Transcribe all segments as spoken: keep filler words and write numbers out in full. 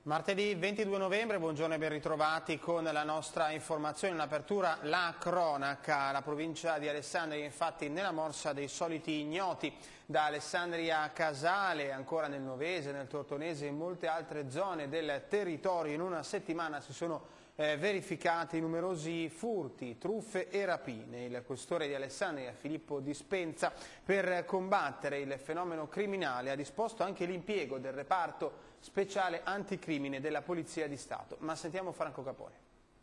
Martedì ventidue novembre, buongiorno e ben ritrovati con la nostra informazione. In apertura la cronaca. La provincia di Alessandria infatti nella morsa dei soliti ignoti. Da Alessandria a Casale, ancora nel Novese, nel Tortonese e in molte altre zone del territorio in una settimana si sono eh, verificati numerosi furti, truffe e rapine. Il questore di Alessandria, Filippo Dispenza, per combattere il fenomeno criminale ha disposto anche l'impiego del reparto speciale anticrimine della Polizia di Stato. Ma sentiamo Franco Capone.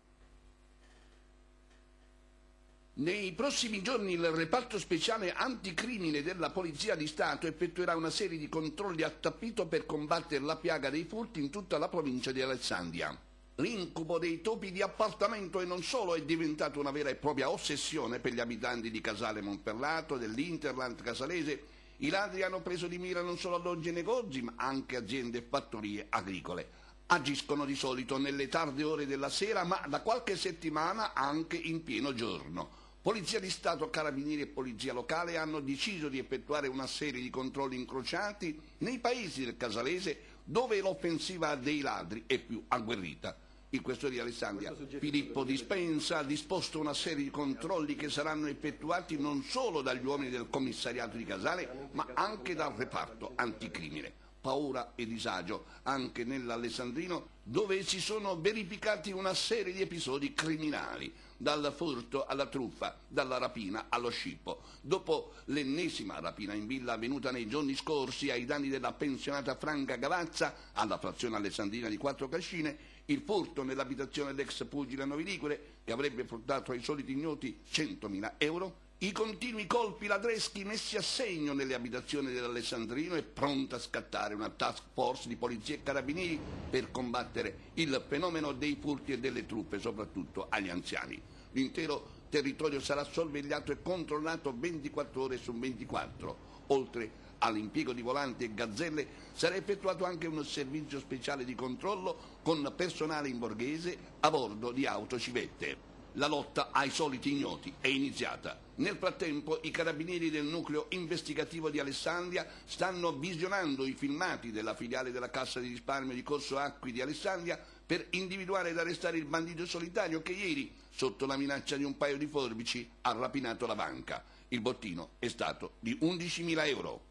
Nei prossimi giorni il reparto speciale anticrimine della Polizia di Stato effettuerà una serie di controlli a tappeto per combattere la piaga dei furti in tutta la provincia di Alessandria. L'incubo dei topi di appartamento e non solo è diventato una vera e propria ossessione per gli abitanti di Casale Monferrato, dell'Interland casalese. I ladri hanno preso di mira non solo alloggi e negozi, ma anche aziende e fattorie agricole. Agiscono di solito nelle tarde ore della sera, ma da qualche settimana anche in pieno giorno. Polizia di Stato, Carabinieri e Polizia Locale hanno deciso di effettuare una serie di controlli incrociati nei paesi del Casalese dove l'offensiva dei ladri è più agguerrita. Il questore di Alessandria, Filippo Dispenza, ha disposto una serie di controlli che saranno effettuati non solo dagli uomini del commissariato di Casale, ma anche dal reparto anticrimine. Paura e disagio anche nell'Alessandrino, dove si sono verificati una serie di episodi criminali, dal furto alla truffa, dalla rapina allo scippo. Dopo l'ennesima rapina in villa avvenuta nei giorni scorsi ai danni della pensionata Franca Gavazza alla frazione alessandrina di Quattro Cascine, il furto nell'abitazione dell'ex pugile Novi Ligure, che avrebbe fruttato ai soliti ignoti centomila euro, i continui colpi ladreschi messi a segno nelle abitazioni dell'Alessandrino e pronta a scattare una task force di polizia e carabinieri per combattere il fenomeno dei furti e delle truffe, soprattutto agli anziani. L'intero territorio sarà sorvegliato e controllato ventiquattro ore su ventiquattro. Oltre all'impiego di volanti e gazzelle sarà effettuato anche un servizio speciale di controllo con personale in borghese a bordo di autocivette. La lotta ai soliti ignoti è iniziata. Nel frattempo i carabinieri del nucleo investigativo di Alessandria stanno visionando i filmati della filiale della Cassa di risparmio di Corso Acqui di Alessandria per individuare ed arrestare il bandito solitario che ieri, sotto la minaccia di un paio di forbici, ha rapinato la banca. Il bottino è stato di undicimila euro.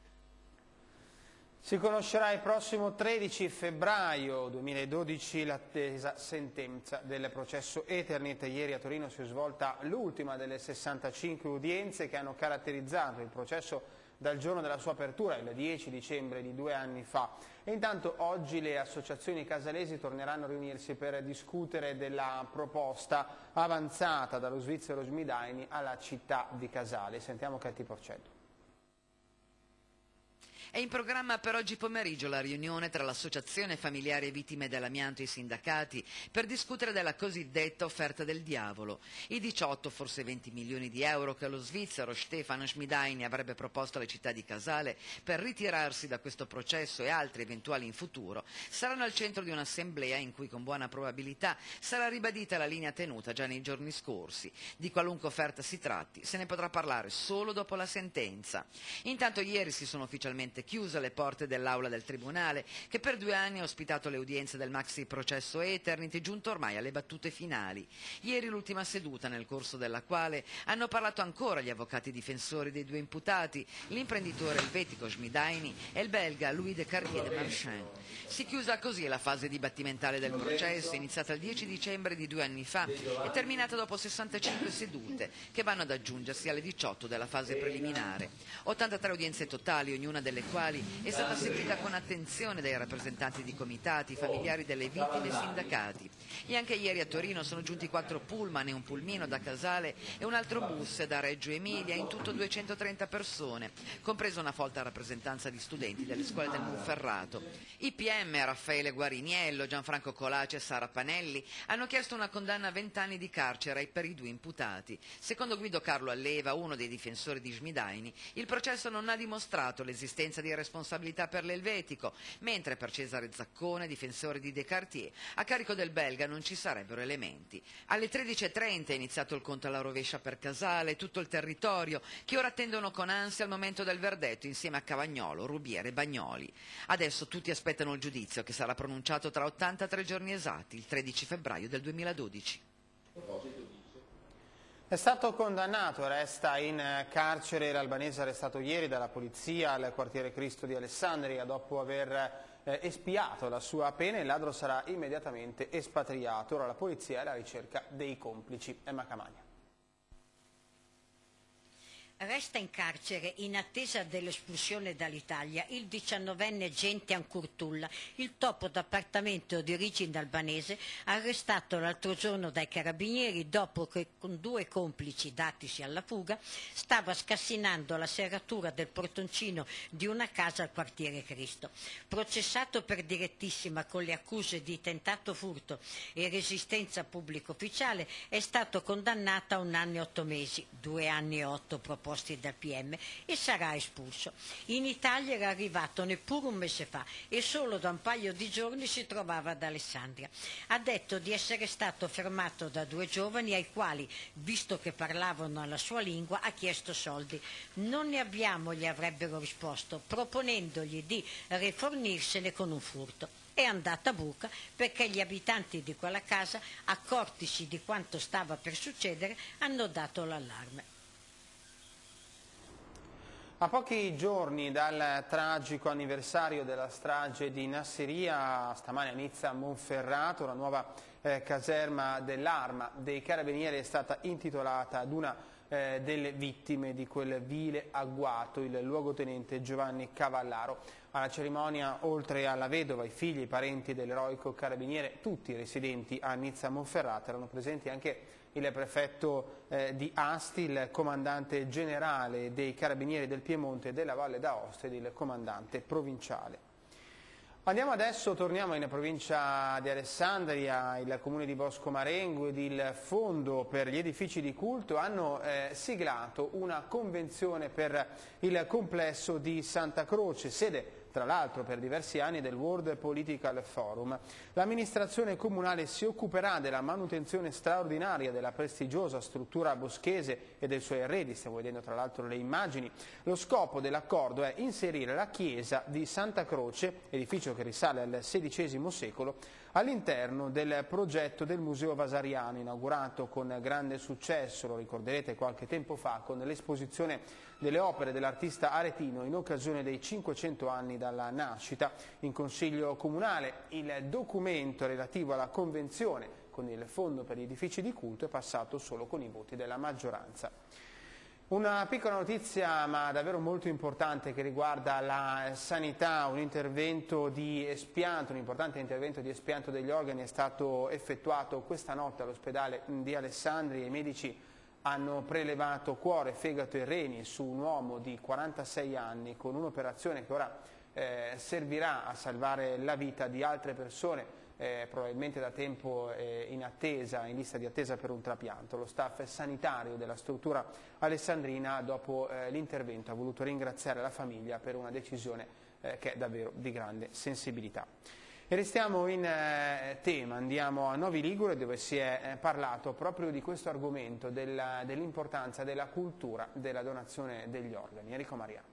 Si conoscerà il prossimo tredici febbraio duemiladodici l'attesa sentenza del processo Eternit. Ieri a Torino si è svolta l'ultima delle sessantacinque udienze che hanno caratterizzato il processo dal giorno della sua apertura, il dieci dicembre di due anni fa. E intanto oggi le associazioni casalesi torneranno a riunirsi per discutere della proposta avanzata dallo svizzero Schmidaini alla città di Casale. Sentiamo Catti Porcello. È in programma per oggi pomeriggio la riunione tra l'associazione familiari e vittime dell'amianto e i sindacati per discutere della cosiddetta offerta del diavolo. I diciotto, forse venti milioni di euro che lo svizzero Stefan Schmidaini avrebbe proposto alle città di Casale per ritirarsi da questo processo e altri eventuali in futuro saranno al centro di un'assemblea in cui con buona probabilità sarà ribadita la linea tenuta già nei giorni scorsi. Di qualunque offerta si tratti se ne potrà parlare solo dopo la sentenza. Intanto ieri si sono ufficialmente chiuse le porte dell'aula del Tribunale che per due anni ha ospitato le udienze del maxi processo Eternit, giunto ormai alle battute finali. Ieri l'ultima seduta nel corso della quale hanno parlato ancora gli avvocati difensori dei due imputati, l'imprenditore elvetico Schmidaini e il belga Louis de Carrier de Marchand. Si chiusa così la fase dibattimentale del processo, iniziata il dieci dicembre di due anni fa e terminata dopo sessantacinque sedute che vanno ad aggiungersi alle diciotto della fase preliminare. ottantatré udienze totali, ognuna delle quali è stata seguita con attenzione dai rappresentanti di comitati, familiari delle vittime e sindacati. E anche ieri a Torino sono giunti quattro pullman e un pulmino da Casale e un altro bus da Reggio Emilia, in tutto duecentotrenta persone, compresa una folta rappresentanza di studenti delle scuole del Monferrato. I P M Raffaele Guariniello, Gianfranco Colaci e Sara Panelli hanno chiesto una condanna a vent'anni di carcere per i due imputati. Secondo Guido Carlo Alleva, uno dei difensori di Schmidaini, il processo non ha dimostrato l'esistenza assenza di responsabilità per l'Elvetico, mentre per Cesare Zaccone, difensore di Descartes, a carico del belga non ci sarebbero elementi. Alle tredici e trenta è iniziato il conto alla rovescia per Casale e tutto il territorio, che ora attendono con ansia il momento del verdetto insieme a Cavagnolo, Rubiera e Bagnoli. Adesso tutti aspettano il giudizio, che sarà pronunciato tra ottantatré giorni esatti, il tredici febbraio del duemiladodici. È stato condannato, resta in carcere l'albanese arrestato ieri dalla polizia al quartiere Cristo di Alessandria dopo aver eh, espiato la sua pena. Il ladro sarà immediatamente espatriato. Ora la polizia è alla ricerca dei complici. Emma Camagna. Resta in carcere in attesa dell'espulsione dall'Italia il diciannovenne Gentian Curtulla, il topo d'appartamento di origine albanese, arrestato l'altro giorno dai carabinieri dopo che con due complici datisi alla fuga stava scassinando la serratura del portoncino di una casa al quartiere Cristo. Processato per direttissima con le accuse di tentato furto e resistenza pubblico ufficiale, è stato condannato a un anno e otto mesi, due anni e otto proposti dal P M, e sarà espulso. In Italia era arrivato neppure un mese fa e solo da un paio di giorni si trovava ad Alessandria. Ha detto di essere stato fermato da due giovani ai quali, visto che parlavano la sua lingua, ha chiesto soldi. Non ne abbiamo, gli avrebbero risposto, proponendogli di rifornirsene con un furto. È andata a buca perché gli abitanti di quella casa, accortisi di quanto stava per succedere, hanno dato l'allarme. A pochi giorni dal tragico anniversario della strage di Nassiriya, stamane a Nizza Monferrato, una nuova eh, caserma dell'Arma dei Carabinieri è stata intitolata ad una eh, delle vittime di quel vile agguato, il luogotenente Giovanni Cavallaro. Alla cerimonia, oltre alla vedova, i figli e i parenti dell'eroico carabiniere, tutti i residenti a Nizza Monferrato, erano presenti anche il prefetto eh, di Asti, il comandante generale dei Carabinieri del Piemonte e della Valle d'Aosta ed il comandante provinciale. Andiamo adesso, torniamo in provincia di Alessandria. Il comune di Bosco Marengo ed il Fondo per gli edifici di culto hanno eh, siglato una convenzione per il complesso di Santa Croce, sede tra l'altro per diversi anni del World Political Forum. L'amministrazione comunale si occuperà della manutenzione straordinaria della prestigiosa struttura boschese e dei suoi arredi, stiamo vedendo tra l'altro le immagini. Lo scopo dell'accordo è inserire la chiesa di Santa Croce, edificio che risale al sedicesimo secolo, all'interno del progetto del Museo Vasariano, inaugurato con grande successo, lo ricorderete qualche tempo fa, con l'esposizione delle opere dell'artista aretino in occasione dei cinquecento anni dalla nascita. In Consiglio Comunale il documento relativo alla convenzione con il Fondo per gli edifici di culto è passato solo con i voti della maggioranza. Una piccola notizia ma davvero molto importante che riguarda la sanità. Un intervento di espianto, un importante intervento di espianto degli organi è stato effettuato questa notte all'ospedale di Alessandria. I medici hanno prelevato cuore, fegato e reni su un uomo di quarantasei anni con un'operazione che ora eh, servirà a salvare la vita di altre persone, eh, probabilmente da tempo eh, in attesa, in lista di attesa per un trapianto. Lo staff sanitario della struttura alessandrina, dopo eh, l'intervento, ha voluto ringraziare la famiglia per una decisione eh, che è davvero di grande sensibilità. E restiamo in eh, tema, andiamo a Novi Ligure, dove si è eh, parlato proprio di questo argomento, dell'importanza della cultura della donazione degli organi. Enrico Mariano.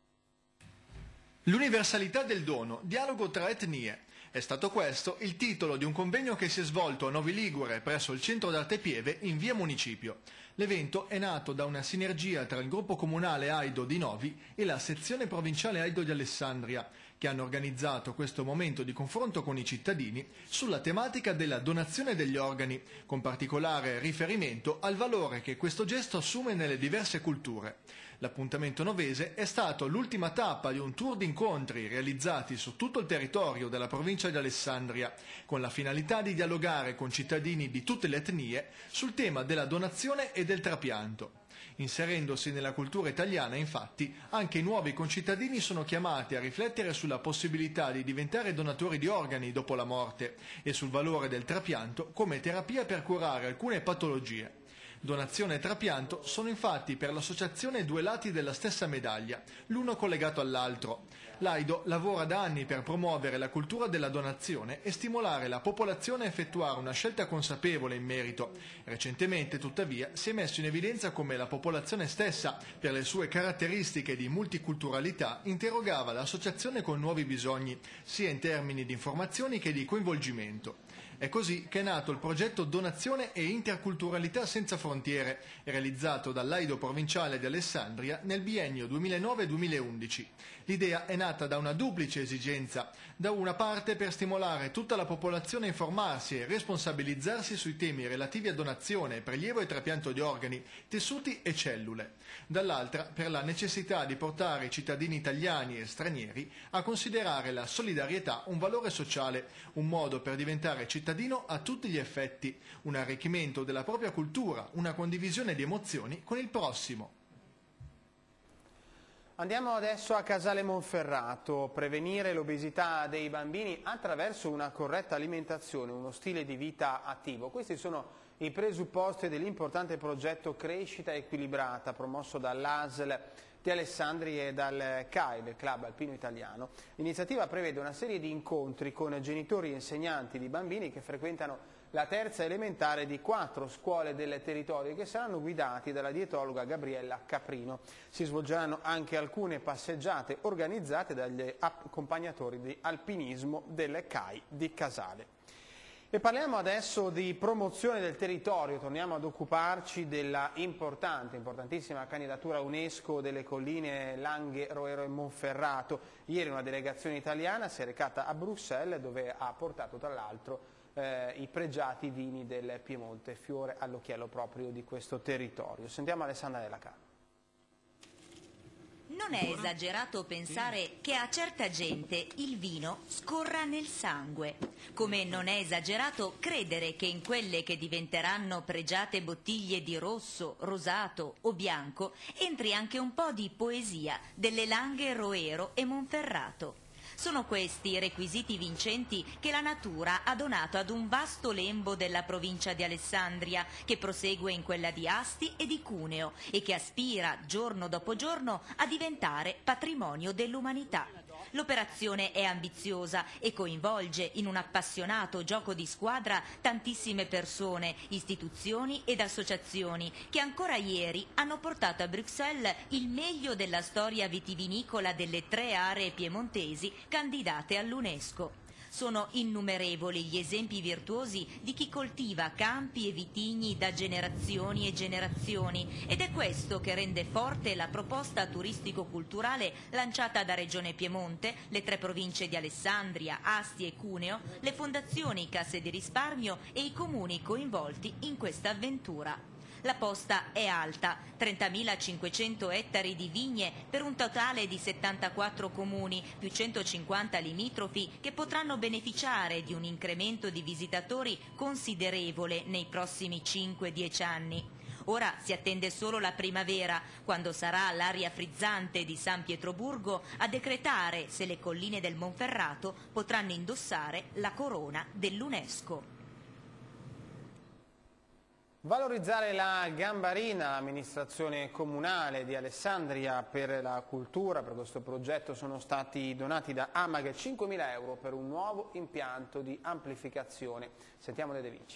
L'universalità del dono, dialogo tra etnie. È stato questo il titolo di un convegno che si è svolto a Novi Ligure presso il Centro d'Arte Pieve in via Municipio. L'evento è nato da una sinergia tra il gruppo comunale Aido di Novi e la sezione provinciale Aido di Alessandria, che hanno organizzato questo momento di confronto con i cittadini sulla tematica della donazione degli organi, con particolare riferimento al valore che questo gesto assume nelle diverse culture. L'appuntamento novese è stato l'ultima tappa di un tour di incontri realizzati su tutto il territorio della provincia di Alessandria, con la finalità di dialogare con cittadini di tutte le etnie sul tema della donazione e del trapianto. Inserendosi nella cultura italiana, infatti, anche i nuovi concittadini sono chiamati a riflettere sulla possibilità di diventare donatori di organi dopo la morte e sul valore del trapianto come terapia per curare alcune patologie. Donazione e trapianto sono infatti per l'associazione due lati della stessa medaglia, l'uno collegato all'altro. L'Aido lavora da anni per promuovere la cultura della donazione e stimolare la popolazione a effettuare una scelta consapevole in merito. Recentemente, tuttavia, si è messo in evidenza come la popolazione stessa, per le sue caratteristiche di multiculturalità, interrogava l'associazione con nuovi bisogni, sia in termini di informazioni che di coinvolgimento. È così che è nato il progetto Donazione e Interculturalità Senza Frontiere, realizzato dall'Aido Provinciale di Alessandria nel biennio duemilanove duemilaundici. L'idea è nata da una duplice esigenza: da una parte per stimolare tutta la popolazione a informarsi e responsabilizzarsi sui temi relativi a donazione, prelievo e trapianto di organi, tessuti e cellule; dall'altra per la necessità di portare i cittadini italiani e stranieri a considerare la solidarietà un valore sociale, un modo per diventare cittadini a tutti gli effetti, un arricchimento della propria cultura, una condivisione di emozioni con il prossimo. Andiamo adesso a Casale Monferrato. Prevenire l'obesità dei bambini attraverso una corretta alimentazione, uno stile di vita attivo. Questi sono i presupposti dell'importante progetto Crescita Equilibrata, promosso dall'A S L di Alessandria e dal C A I, del Club Alpino Italiano. L'iniziativa prevede una serie di incontri con genitori e insegnanti di bambini che frequentano la terza elementare di quattro scuole del territorio che saranno guidati dalla dietologa Gabriella Caprino. Si svolgeranno anche alcune passeggiate organizzate dagli accompagnatori di alpinismo del C A I di Casale. E parliamo adesso di promozione del territorio, torniamo ad occuparci della importante, importantissima candidatura UNESCO delle colline Langhe, Roero e Monferrato. Ieri una delegazione italiana si è recata a Bruxelles, dove ha portato tra l'altro eh, i pregiati vini del Piemonte, fiore all'occhiello proprio di questo territorio. Sentiamo Alessandra Della Ca. Non è esagerato pensare che a certa gente il vino scorra nel sangue, come non è esagerato credere che in quelle che diventeranno pregiate bottiglie di rosso, rosato o bianco entri anche un po' di poesia delle Langhe, Roero e Monferrato. Sono questi i requisiti vincenti che la natura ha donato ad un vasto lembo della provincia di Alessandria, che prosegue in quella di Asti e di Cuneo e che aspira giorno dopo giorno a diventare patrimonio dell'umanità. L'operazione è ambiziosa e coinvolge in un appassionato gioco di squadra tantissime persone, istituzioni ed associazioni che ancora ieri hanno portato a Bruxelles il meglio della storia vitivinicola delle tre aree piemontesi candidate all'UNESCO. Sono innumerevoli gli esempi virtuosi di chi coltiva campi e vitigni da generazioni e generazioni ed è questo che rende forte la proposta turistico-culturale lanciata da Regione Piemonte, le tre province di Alessandria, Asti e Cuneo, le fondazioni Casse di Risparmio e i comuni coinvolti in questa avventura. La posta è alta, trentamilacinquecento ettari di vigne per un totale di settantaquattro comuni, più centocinquanta limitrofi che potranno beneficiare di un incremento di visitatori considerevole nei prossimi cinque dieci anni. Ora si attende solo la primavera, quando sarà l'aria frizzante di San Pietroburgo a decretare se le colline del Monferrato potranno indossare la corona dell'UNESCO. Valorizzare la gambarina, l'amministrazione comunale di Alessandria per la cultura. Per questo progetto sono stati donati da Amag cinquemila euro per un nuovo impianto di amplificazione. Sentiamo De Vinci.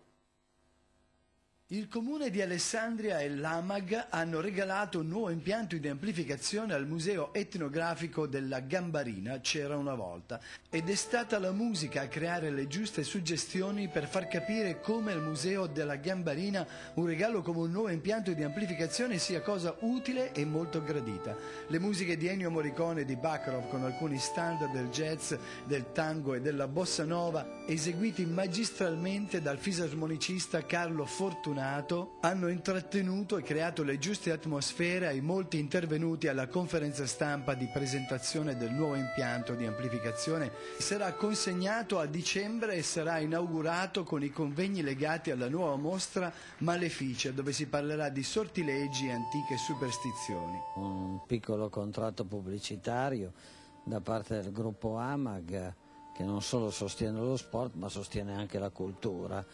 Il comune di Alessandria e l'Amag hanno regalato un nuovo impianto di amplificazione al museo etnografico della Gambarina C'era una volta ed è stata la musica a creare le giuste suggestioni per far capire come al museo della Gambarina un regalo come un nuovo impianto di amplificazione sia cosa utile e molto gradita. Le musiche di Ennio Morricone e di Bacharov con alcuni standard del jazz, del tango e della bossa nova eseguiti magistralmente dal fisarmonicista Carlo Fortunato hanno intrattenuto e creato le giuste atmosfere ai molti intervenuti alla conferenza stampa di presentazione del nuovo impianto di amplificazione. Sarà consegnato a dicembre e sarà inaugurato con i convegni legati alla nuova mostra Maleficia, dove si parlerà di sortilegi e antiche superstizioni. Un piccolo contratto pubblicitario da parte del gruppo Amag che non solo sostiene lo sport ma sostiene anche la cultura.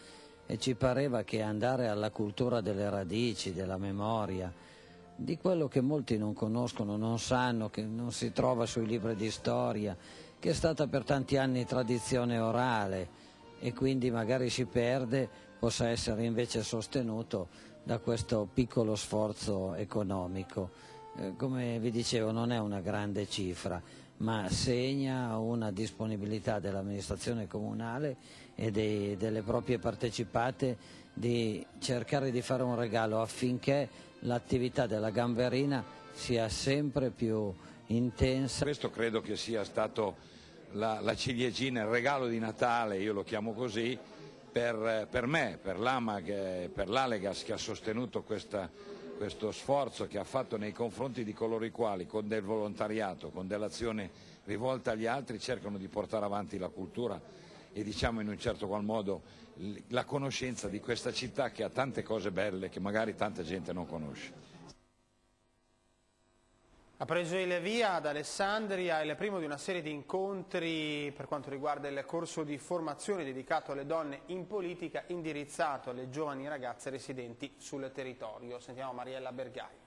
e ci pareva che andare alla cultura delle radici, della memoria, di quello che molti non conoscono, non sanno, che non si trova sui libri di storia, che è stata per tanti anni tradizione orale e quindi magari si perde, possa essere invece sostenuto da questo piccolo sforzo economico. Eh, come vi dicevo, non è una grande cifra, ma segna una disponibilità dell'amministrazione comunale e dei, delle proprie partecipate di cercare di fare un regalo affinché l'attività della Gamberina sia sempre più intensa. Questo credo che sia stato la, la ciliegina, il regalo di Natale, io lo chiamo così, per, per me, per l'A M A G, per l'Alegas che ha sostenuto questa, questo sforzo che ha fatto nei confronti di coloro i quali con del volontariato, con dell'azione rivolta agli altri cercano di portare avanti la cultura e diciamo in un certo qual modo la conoscenza di questa città che ha tante cose belle che magari tanta gente non conosce. Ha preso il via ad Alessandria il primo di una serie di incontri per quanto riguarda il corso di formazione dedicato alle donne in politica indirizzato alle giovani ragazze residenti sul territorio. Sentiamo Mariella Bergaio.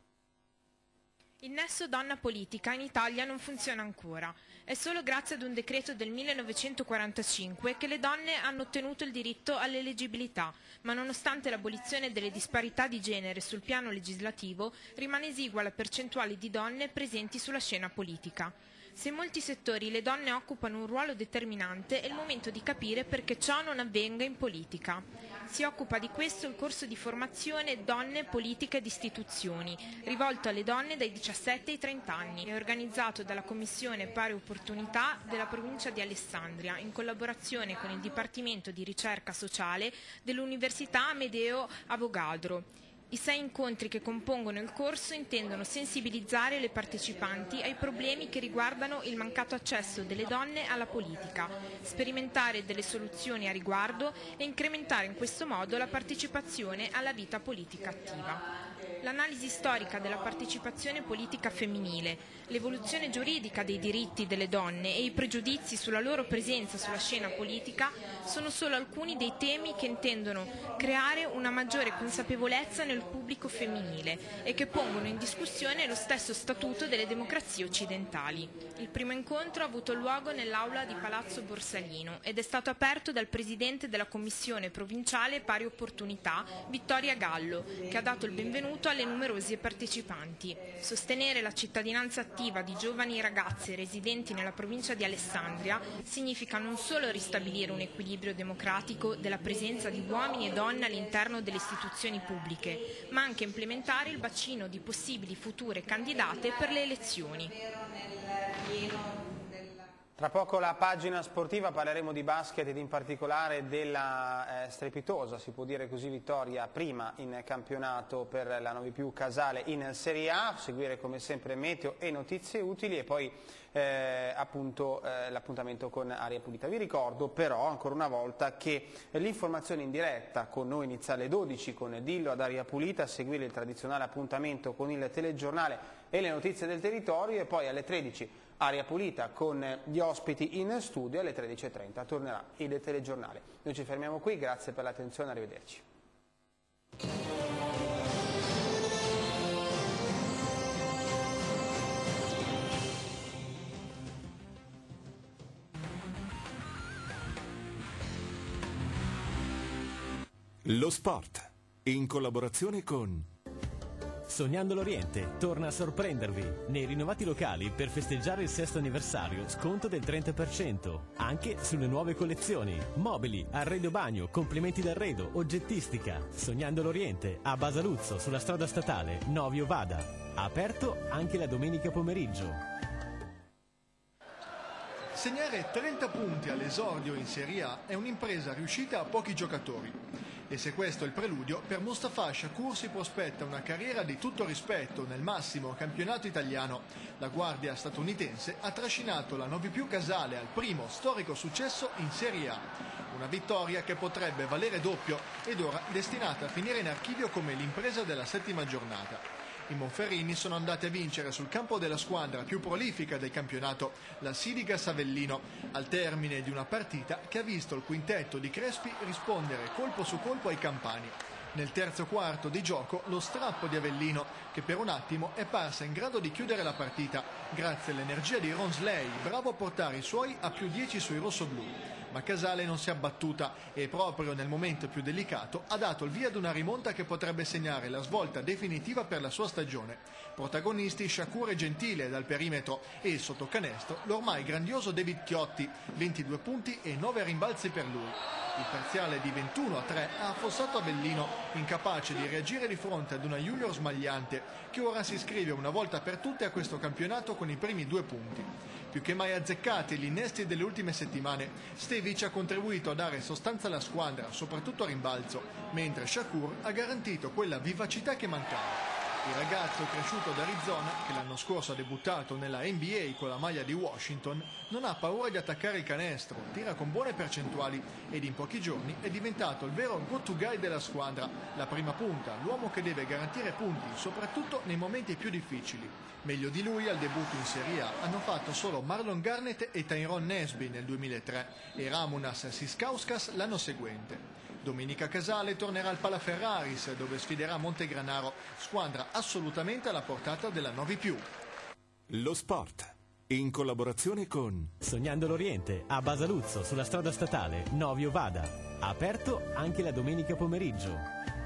Il nesso donna-politica in Italia non funziona ancora. È solo grazie ad un decreto del millenovecentoquarantacinque che le donne hanno ottenuto il diritto all'eleggibilità, ma nonostante l'abolizione delle disparità di genere sul piano legislativo, rimane esigua la percentuale di donne presenti sulla scena politica. Se in molti settori le donne occupano un ruolo determinante, è il momento di capire perché ciò non avvenga in politica. Si occupa di questo il corso di formazione Donne, Politica ed Istituzioni, rivolto alle donne dai diciassette ai trenta anni. È organizzato dalla Commissione Pari Opportunità della provincia di Alessandria, in collaborazione con il Dipartimento di Ricerca Sociale dell'Università Amedeo Avogadro. I sei incontri che compongono il corso intendono sensibilizzare le partecipanti ai problemi che riguardano il mancato accesso delle donne alla politica, sperimentare delle soluzioni a riguardo e incrementare in questo modo la partecipazione alla vita politica attiva. L'analisi storica della partecipazione politica femminile, l'evoluzione giuridica dei diritti delle donne e i pregiudizi sulla loro presenza sulla scena politica sono solo alcuni dei temi che intendono creare una maggiore consapevolezza nel pubblico femminile e che pongono in discussione lo stesso statuto delle democrazie occidentali. Il primo incontro ha avuto luogo nell'aula di Palazzo Borsalino ed è stato aperto dal presidente della Commissione Provinciale Pari Opportunità, Vittoria Gallo, che ha dato il benvenuto alle numerose partecipanti. Sostenere la cittadinanza attiva di giovani ragazze residenti nella provincia di Alessandria significa non solo ristabilire un equilibrio democratico della presenza di uomini e donne all'interno delle istituzioni pubbliche, ma anche implementare il bacino di possibili future candidate per le elezioni. Tra poco la pagina sportiva, parleremo di basket ed in particolare della eh, strepitosa, si può dire così, vittoria prima in campionato per la Novi Più Casale in Serie A, seguire come sempre meteo e notizie utili e poi eh, appunto eh, l'appuntamento con Aria Pulita. Vi ricordo però ancora una volta che l'informazione in diretta con noi inizia alle dodici con Dillo ad Aria Pulita, a seguire il tradizionale appuntamento con il telegiornale e le notizie del territorio e poi alle tredici Aria Pulita con gli ospiti in studio, alle tredici e trenta tornerà il telegiornale. Noi ci fermiamo qui, grazie per l'attenzione, arrivederci. Lo sport, in collaborazione con Sognando l'Oriente torna a sorprendervi. Nei rinnovati locali per festeggiare il sesto anniversario sconto del trenta per cento, anche sulle nuove collezioni. Mobili, arredo bagno, complementi d'arredo, oggettistica. Sognando l'Oriente a Basaluzzo sulla strada statale Novio Vada. Aperto anche la domenica pomeriggio. Segnare trenta punti all'esordio in Serie A è un'impresa riuscita a pochi giocatori. E se questo è il preludio, per Mustafa Shakur si prospetta una carriera di tutto rispetto nel massimo campionato italiano. La guardia statunitense ha trascinato la Novi Più Casale al primo storico successo in Serie A. Una vittoria che potrebbe valere doppio ed ora destinata a finire in archivio come l'impresa della settima giornata. I Monferrini sono andati a vincere sul campo della squadra più prolifica del campionato, la Sidigas Avellino, al termine di una partita che ha visto il quintetto di Crespi rispondere colpo su colpo ai campani. Nel terzo quarto di gioco lo strappo di Avellino, che per un attimo è parsa in grado di chiudere la partita, grazie all'energia di Ronsley, bravo a portare i suoi a più dieci sui rossoblù. Ma Casale non si è abbattuta e proprio nel momento più delicato ha dato il via ad una rimonta che potrebbe segnare la svolta definitiva per la sua stagione. Protagonisti Shakur e Gentile dal perimetro e sotto canestro l'ormai grandioso David Chiotti, ventidue punti e nove rimbalzi per lui. Il parziale di ventuno a tre ha affossato Avellino, incapace di reagire di fronte ad una Junior smagliante che ora si iscrive una volta per tutte a questo campionato con i primi due punti. Più che mai azzeccati gli innesti delle ultime settimane, Stevic ha contribuito a dare sostanza alla squadra, soprattutto a rimbalzo, mentre Shakur ha garantito quella vivacità che mancava. Il ragazzo cresciuto ad Arizona, che l'anno scorso ha debuttato nella N B A con la maglia di Washington, non ha paura di attaccare il canestro, tira con buone percentuali ed in pochi giorni è diventato il vero go-to guy della squadra, la prima punta, l'uomo che deve garantire punti, soprattutto nei momenti più difficili. Meglio di lui al debutto in Serie A hanno fatto solo Marlon Garnett e Tyrone Nesby nel duemilatré e Ramonas Siskauskas l'anno seguente. Domenica Casale tornerà al Palaferraris, dove sfiderà Montegranaro, squadra assolutamente alla portata della Novi Più. Lo sport, in collaborazione con Sognando l'Oriente, a Basaluzzo, sulla strada statale Novio Vada. Aperto anche la domenica pomeriggio.